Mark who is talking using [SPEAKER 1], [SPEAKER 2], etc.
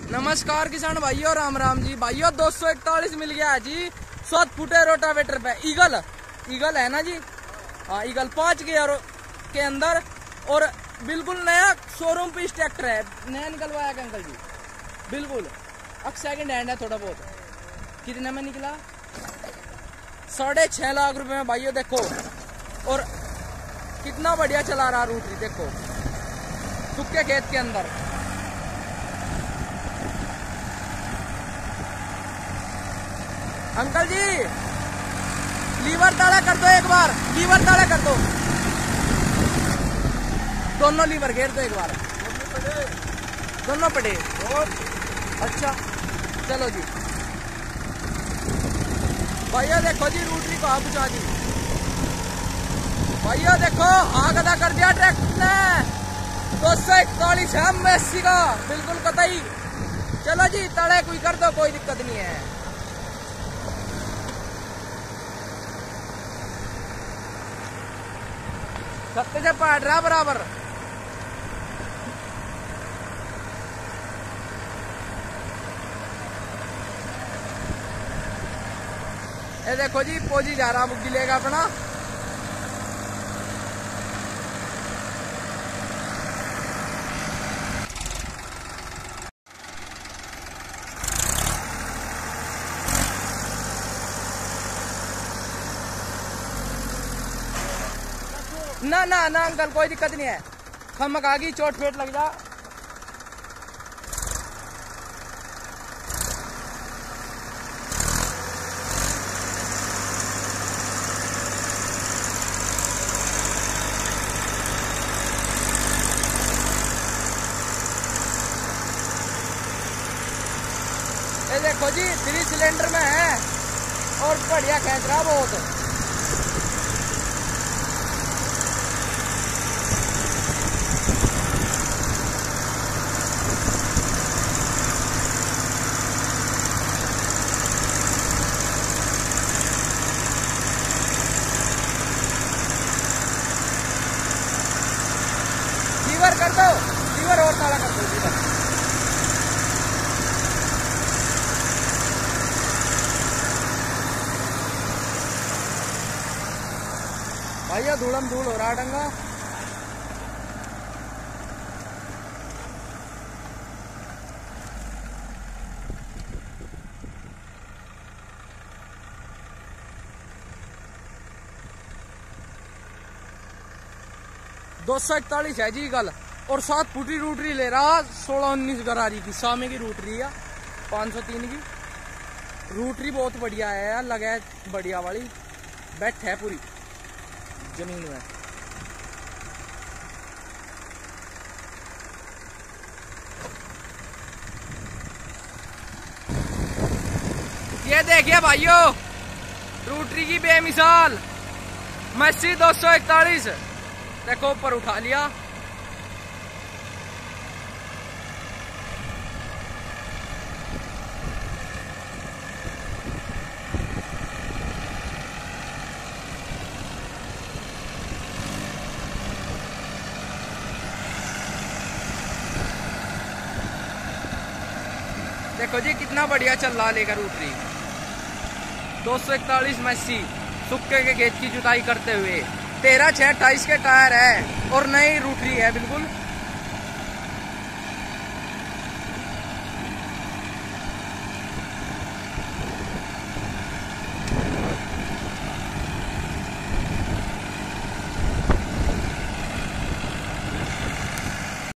[SPEAKER 1] नमस्कार किसान भाइयों, राम राम जी भाइयों। 241 मिल गया है जी 7 फुटे रोटावेटर पे। ईगल है ना जी। हाँ, ईगल 5 गियर के अंदर और बिल्कुल नया शोरूम पे ट्रैक्टर है। नया निकलवाया है अंकल जी, बिल्कुल। अब सेकंड हैंड है थोड़ा बहुत। कितने में निकला? 6.5 लाख रुपए में भाइयों। देखो और कितना बढ़िया चला रहा रूटरी। देखो सूखे खेत के अंदर। अंकल जी लीवर ताड़ा कर दो एक बार, लीवर ताड़ा कर दो। दोनों लीवर घेर दो एक बार। दोनों पड़े। अच्छा चलो जी भैया। देखो जी रूटरी को बुझा दी भैया। देखो आग अदा कर दिया ट्रैक्टर ने। 241 है मेसी का, बिल्कुल कतई। चलो जी ताड़े कोई कर दो, कोई दिक्कत नहीं है। सत्ते से पाट रहा बराबर। ये देखो जी पोजी जा रहा बुग्गी लेगा अपना। ना ना ना अंकल कोई दिक्कत नहीं है। खमक आ गई, चोट फेट लग जा। ये देखो जी 3 सिलेंडर में है और बढ़िया खींच रहा बहुत। लीवर कर दो, लीवर और ताड़ा कर दो। लीवर भैया धूलम धूल हो रहा डंगा। दो 241 है जी ईगल और 7 फुटी रूटरी ले रहा। 16-19 गरारी की सामे की रूटरी है। 503 की रूटरी बहुत बढ़िया है यार। लगा है बढ़िया वाली। बैठ है पूरी जमीन में। ये देखिए भाइयों रूटरी की बेमिसाल मेसी 241। देखो ऊपर उठा लिया। देखो जी कितना बढ़िया चल रहा लेकर रूटरी। 241 मेसी सुक्के के खेत की जुताई करते हुए। 13/6/28 के टायर है और नई रूटरी है बिल्कुल।